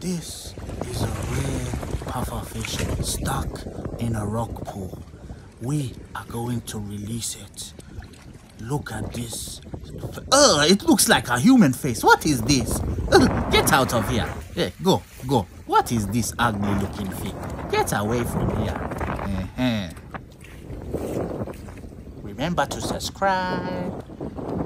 This is a rare pufferfish stuck in a rock pool. We are going to release it. Look at this. It looks like a human face. What is this? Get out of here. Hey, go. What is this ugly looking thing? Get away from here. Remember to subscribe.